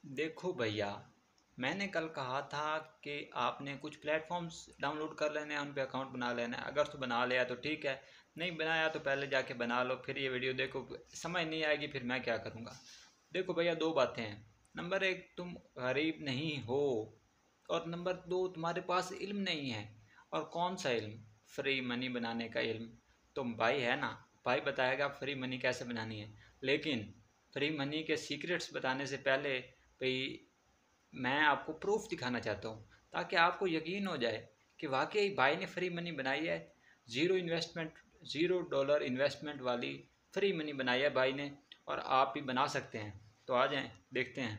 देखो भैया, मैंने कल कहा था कि आपने कुछ प्लेटफॉर्म्स डाउनलोड कर लेने हैं, उन पे अकाउंट बना लेना है। अगर तो बना लिया तो ठीक है, नहीं बनाया तो पहले जाके बना लो। फिर ये वीडियो देखो, समझ नहीं आएगी फिर मैं क्या करूँगा। देखो भैया, दो बातें हैं। नंबर एक, तुम गरीब नहीं हो, और नंबर दो, तुम्हारे पास इल्म नहीं है। और कौन सा इल्म? फ्री मनी बनाने का इल्म। तुम भाई है ना, भाई बताएगा फ्री मनी कैसे बनानी है। लेकिन फ्री मनी के सीक्रेट्स बताने से पहले भाई मैं आपको प्रूफ दिखाना चाहता हूँ, ताकि आपको यकीन हो जाए कि वाकई भाई ने फ्री मनी बनाई है। ज़ीरो इन्वेस्टमेंट, $0 इन्वेस्टमेंट वाली फ्री मनी बनाई है भाई ने, और आप भी बना सकते हैं। तो आ जाएं, देखते हैं।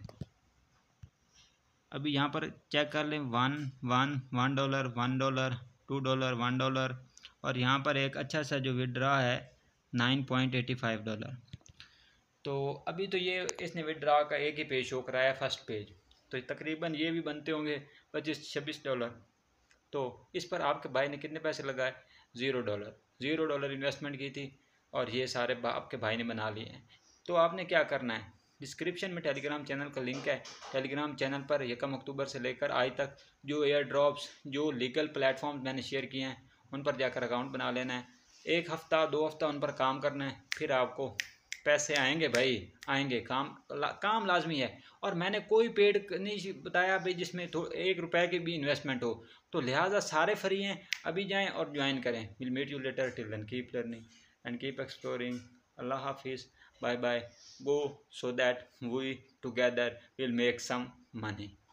अभी यहाँ पर चेक कर लें, $1 $1 $2 $1, और यहाँ पर एक अच्छा सा जो विड्रा है $9.85। तो अभी तो ये इसने विड्रा का एक ही पेज शो कराया, फर्स्ट पेज। तो तकरीबन ये भी बनते होंगे $25-26। तो इस पर आपके भाई ने कितने पैसे लगाए? $0 इन्वेस्टमेंट की थी, और ये सारे आपके भाई ने बना लिए हैं। तो आपने क्या करना है, डिस्क्रिप्शन में टेलीग्राम चैनल का लिंक है। टेलीग्राम चैनल पर 1 अक्टूबर से लेकर आज तक जो एयर ड्रॉप्स, जो लीगल प्लेटफॉर्म मैंने शेयर किए हैं, उन पर जाकर अकाउंट बना लेना है। 1 हफ़्ता 2 हफ़्ता उन पर काम करना है, फिर आपको पैसे आएंगे भाई, आएंगे। काम लाजमी है। और मैंने कोई पेड नहीं बताया भाई जिसमें 1 रुपए की भी इन्वेस्टमेंट हो। तो लिहाजा सारे फ्री हैं। अभी जाएं और ज्वाइन करें। Will meet you later, till then keep learning and keep exploring. अल्लाह हाफिज़, bye bye, go so that we together will make some money.